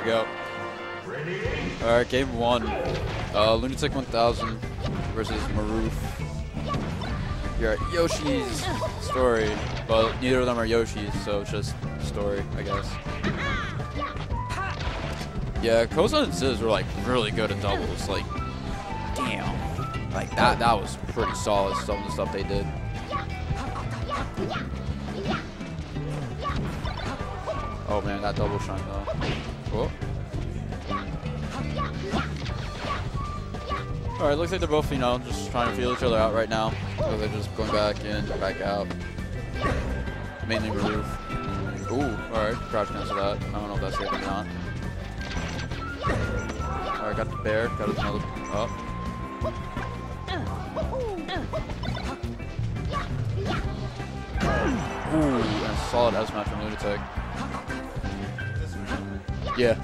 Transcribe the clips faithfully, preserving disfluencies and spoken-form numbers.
we go. Alright, game one. Uh, Lunatic one thousand versus Maroof. You're at Yoshi's story, but neither of them are Yoshi's, so it's just story, I guess. Yeah, Kozan and Sizz were like really good at doubles. Like, damn. Like that that was pretty solid, some of the stuff they did. Oh man, that double shine though. Whoa. Alright, looks like they're both, you know, just trying to feel each other out right now. So they're just going back in, back out. Mainly Maroof. Ooh, alright, crouch cancel that. I don't know if that's safe or not. Alright, got the bear, got another up. Ooh, and a solid S match from Lunatic. Yeah.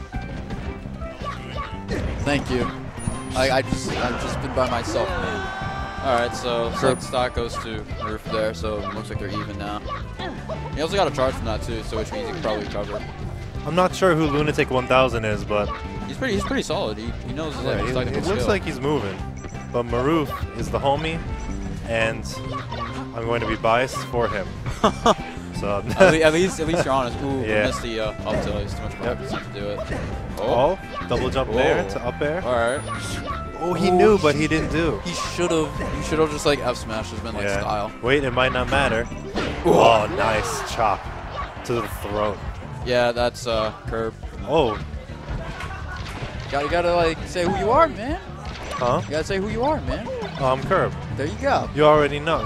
Thank you. I, I just, I've just been by myself, man. Alright, so sure. Stock goes to Maroof there, so it looks like they're even now. He also got a charge from that too, so which means he can probably recover. I'm not sure who Lunatic one thousand is, but he's pretty, he's pretty solid. He, he knows his, yeah, like, his he, technical it looks skill. like he's moving. But Maroof is the homie, and I'm going to be biased for him. So at, le at least, at least you're honest. Ooh, yeah. missed the uh, up tilt. He's too much Yep. practice to do it. Oh, oh double jump there Whoa. to up air. All right. Oh, he Ooh, knew, but he didn't do. He should have. He should have just like F smash has been like yeah. style. Wait, it might not matter. Ooh. Oh, nice chop to the throat. Yeah, that's uh, curb. Oh. You gotta, you gotta like say who you are, man. Huh? You gotta say who you are, man. Oh, I'm Curb. There you go. You already know.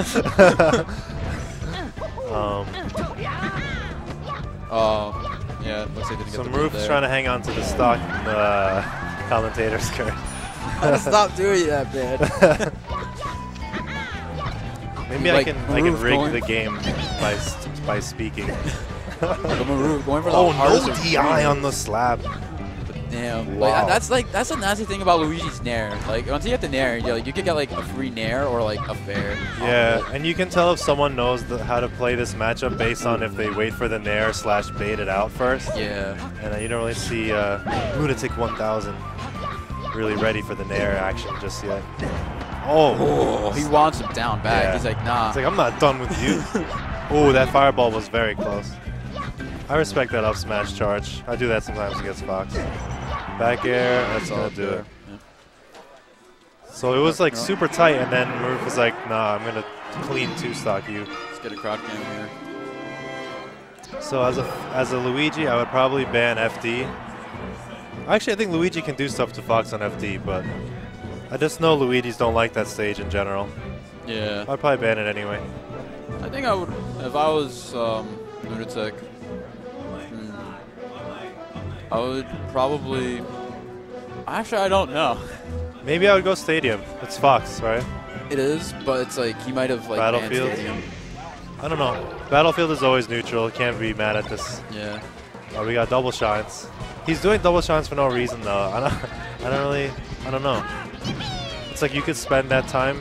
um. Oh, yeah. Looks like they didn't So get the Maroof's trying to hang on to the stock uh, commentator's curve. Stop doing that, man. Maybe like, I can I can Maroof rig going. the game by by speaking. Maroof going for the Oh, hardest no of D I on the slab. Damn. Wow. Like, that's like that's a nasty thing about Luigi's Nair. Like once you get the Nair, you like you could get like a free Nair or like a fair. Yeah, and you can tell if someone knows the, how to play this matchup based on if they wait for the Nair slash bait it out first. Yeah. And uh, you don't really see uh, Lunatic one thousand really ready for the Nair action just yet. Oh, oh he wants him down back. Yeah. He's like, nah. It's like, I'm not done with you. Oh, that fireball was very close. I respect that up smash charge. I do that sometimes against Fox. Back air, that's all do it. Yeah. So it was like super tight, and then Maroof was like, nah, I'm going to clean two-stock you. Let's get a crowd cam here. So as a, as a Luigi, I would probably ban F D. Actually, I think Luigi can do stuff to Fox on F D, but I just know Luigis don't like that stage in general. Yeah. I'd probably ban it anyway. I think I would, if I was um, Lunatic, hmm, I would probably, actually I don't know. Maybe I would go Stadium. It's Fox, right? It is, but it's like, he might have like Battlefield? banned Stadium. I don't know. Battlefield is always neutral. Can't be mad at this. Yeah. Oh, we got double shines. He's doing double shines for no reason, though. I don't, I don't really, I don't know. It's like you could spend that time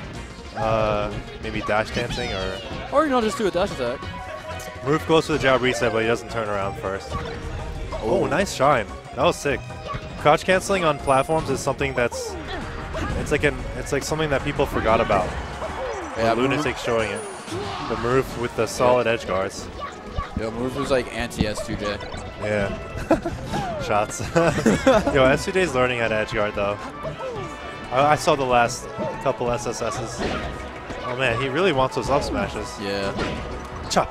uh, maybe dash dancing or... Or, you know, just do a dash attack. Maroof goes for the jab reset, but he doesn't turn around first. Oh, nice shine. That was sick. Crouch canceling on platforms is something that's... It's like an, it's like something that people forgot about. Yeah, Lunatic showing it. The Maroof with the solid yeah. edge guards. Yo, Maroof was like anti-S two J. Yeah. Shots. Yo, S two J's learning how to edge guard, though. I, I saw the last couple S S Ss. Oh, man, he really wants those up smashes. Yeah. Chop.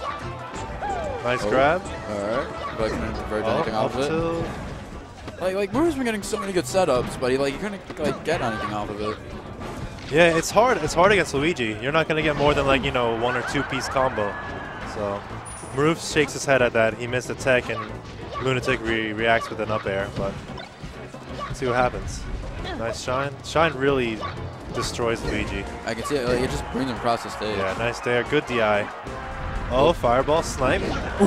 Nice oh. grab. All right. But couldn't convert Oh, anything off of it. Like, like Maroof's been getting so many good setups, but he like he couldn't like get anything off of it. Yeah, it's hard. It's hard against Luigi. You're not gonna get more than like you know one or two piece combo. So Maroof shakes his head at that. He missed a tech, and Lunatic re reacts with an up air. But let's see what happens. Nice shine. Shine really destroys Luigi. I can see it. Like, it just brings him across the stage. Yeah, nice there. Good D I. Oh, fireball snipe.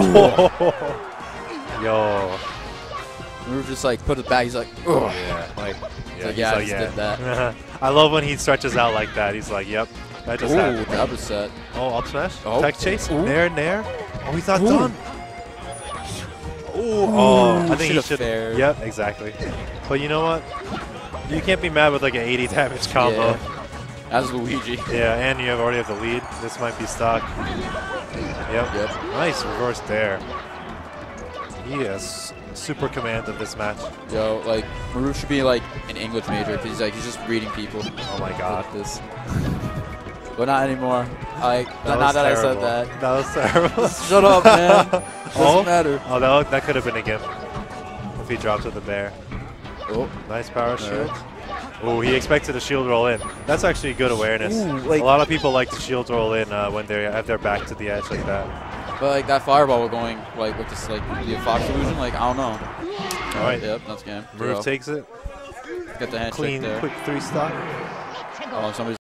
Yo. Maroof just like put it back. He's like, oh yeah, like yeah, like, yeah, I like, just yeah. did that. I love when he stretches out like that. He's like, yep, that just Ooh, happened. that was set. Oh, up smash. Oh. Tech chase. Ooh. Nair, nair. Oh, he's not Ooh. done. Ooh, oh, I think he should've should. fared. Yep, exactly. But you know what? You can't be mad with like an eighty damage combo. Yeah. As Luigi. Yeah, and you have already have the lead. This might be stock. Yep. Yep. Nice reverse there. He has super command of this match. Yo, like Maruf should be like an English major because he's like he's just reading people. Oh my god. Like this. But not anymore. Like That not was that terrible. I said that. That was terrible. Shut up, man. Doesn't oh, matter. oh, that, that could have been a gift if he dropped with the bear. Oh, Nice power shield. Alright. Oh, he expected a shield roll in. That's actually good awareness. Ooh, like- a lot of people like to shield roll in uh, when they have their back to the edge like that. but like that fireball we're going like with this like the Fox illusion. Like I don't know. All right. Yep, that's game. Maruf takes it. Get the handshake Clean, there. quick three stock. Oh, somebody's